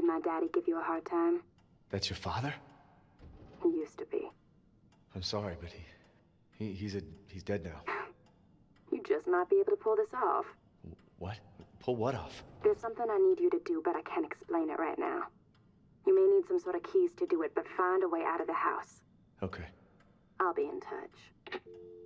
my daddy give you a hard time? That's your father? He used to be. I'm sorry, but he's dead now. You just might be able to pull this off. What? Pull what off? There's something I need you to do, but I can't explain it right now. You may need some sort of keys to do it, but find a way out of the house. Okay. I'll be in touch.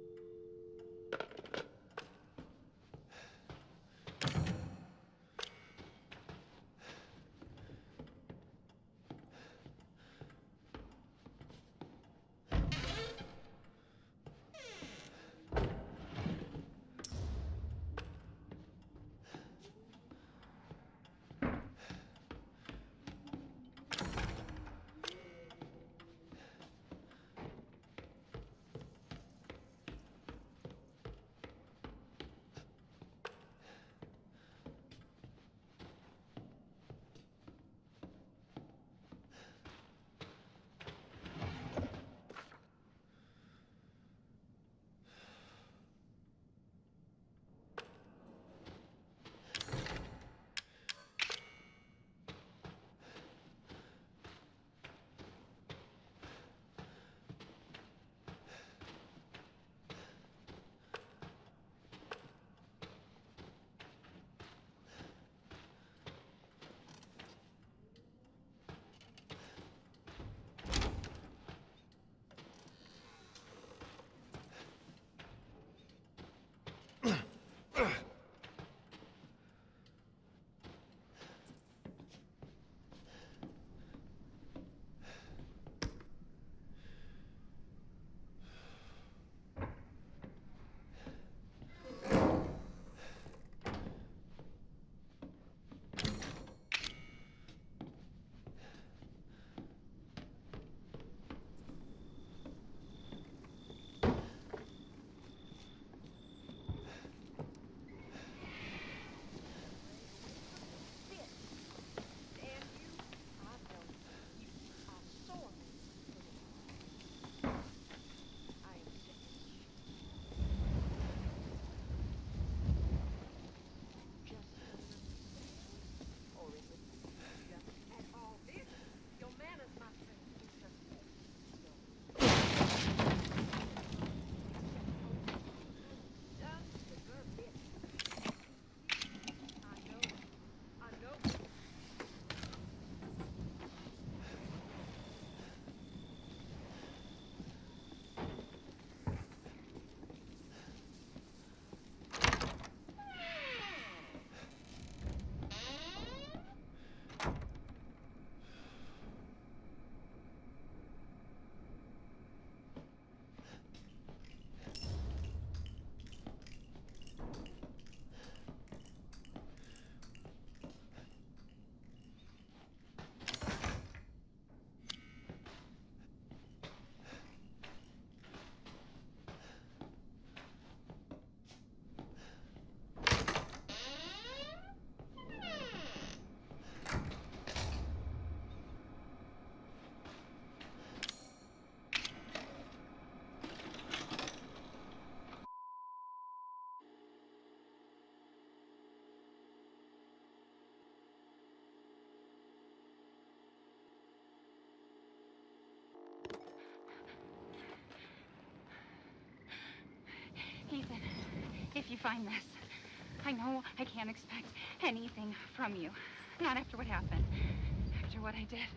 Ethan, if you find this, I know I can't expect anything from you. Not after what happened, after what I did.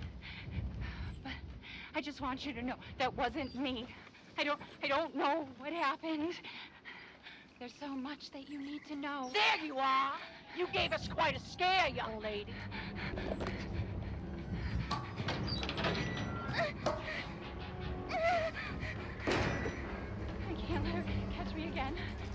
But I just want you to know that wasn't me. I don't know what happened. There's so much that you need to know. There you are! You gave us quite a scare, young lady. I can't let her catch me again.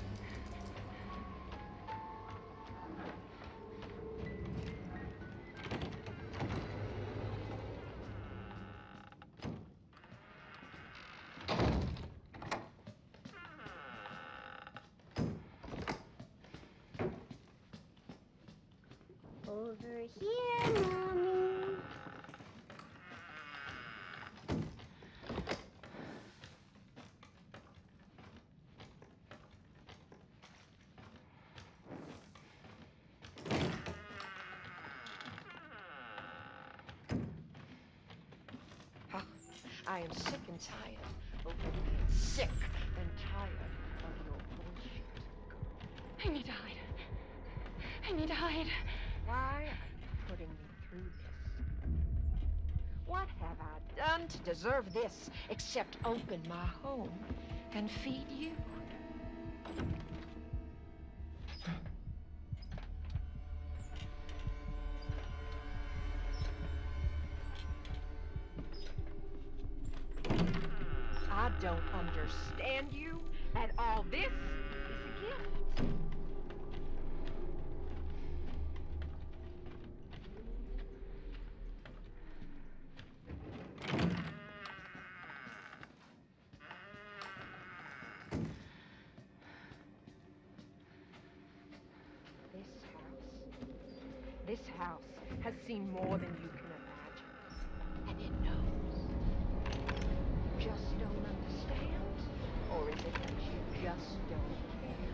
Over here, Mommy. I am sick and tired of being sick and tired of your bullshit. I need to hide. I need to hide. Why are you putting me through this? What have I done to deserve this except open my home and feed you? I don't understand you at all. This is a gift. This house has seen more than you can imagine. And it knows. You just don't understand? Or is it that you just don't care?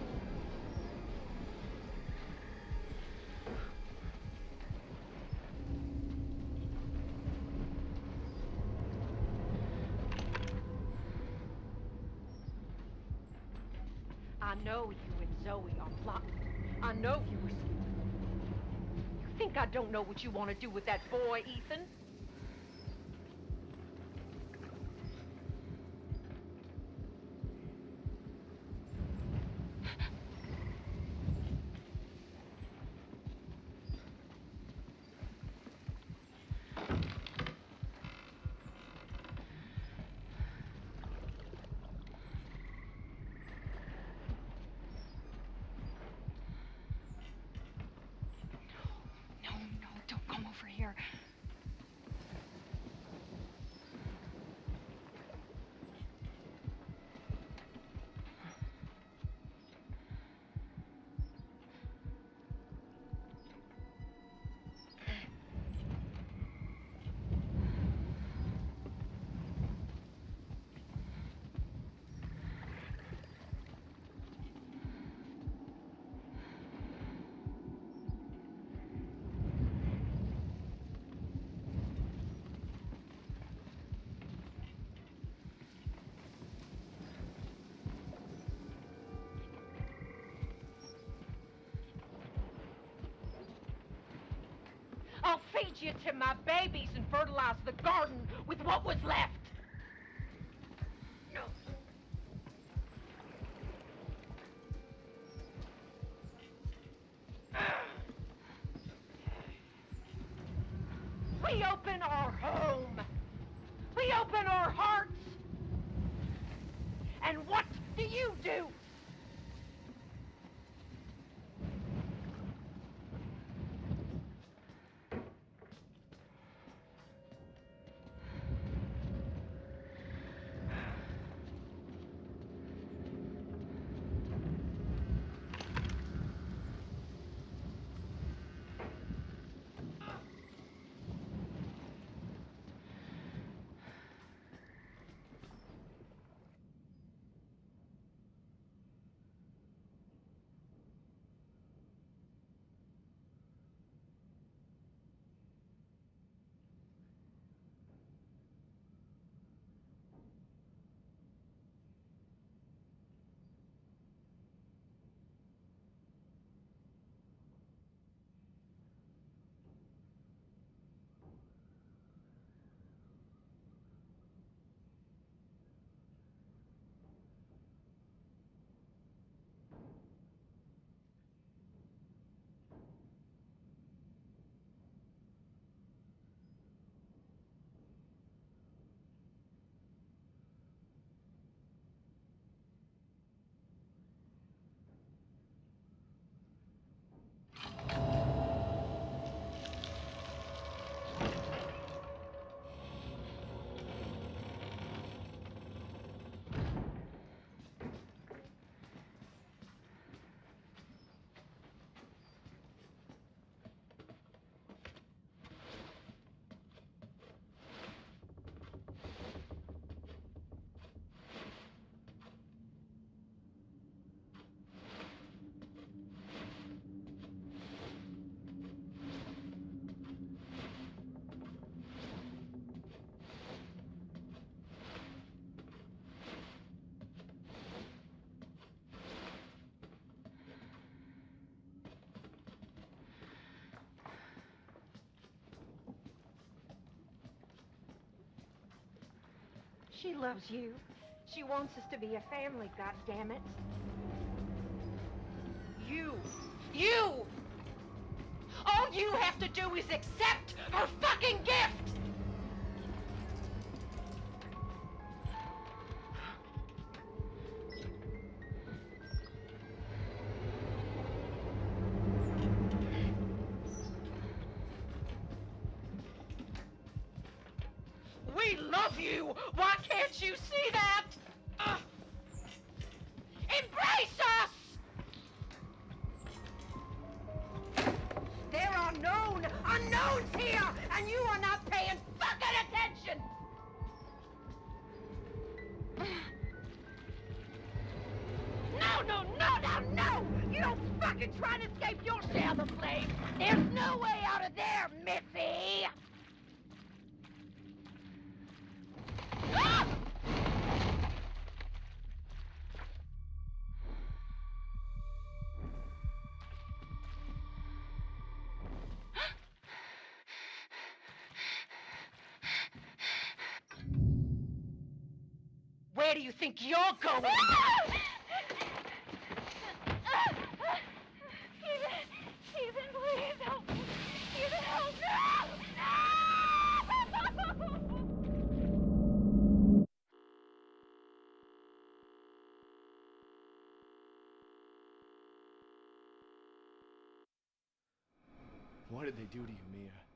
I know you and Zoe are plotting. I know you were scheming. You think I don't know what you want to do with that boy, Ethan? No, don't come over here. I'll feed you to my babies and fertilize the garden with what was left. No. We open our home. We open our hearts. And what do you do? She loves you. She wants us to be a family, goddammit. You! All you have to do is accept her fucking gift! We love you! Why can't you see that? Embrace us! There are known unknowns here, and you are not paying fucking attention! No! You don't fucking try to escape your share of the flame! There's no way out of there, Missy! Ah! Where do you think you're going? Ethan, please help me. Ethan, help me. What did they do to you, Mia?